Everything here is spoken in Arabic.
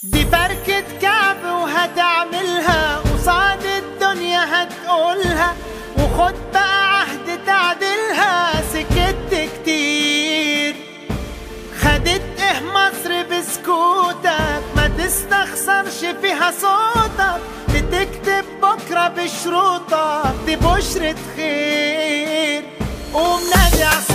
دي فركة كعب وهتعملها قصاد الدنيا هتقولها، وخد بقى عهد تعدلها. سكت كتير خدت ايه مصر بسكوتك، ما تستخسرش فيها صوتك. بتكتب بكرة بشروطك، دي بشرة خير. قوم نادي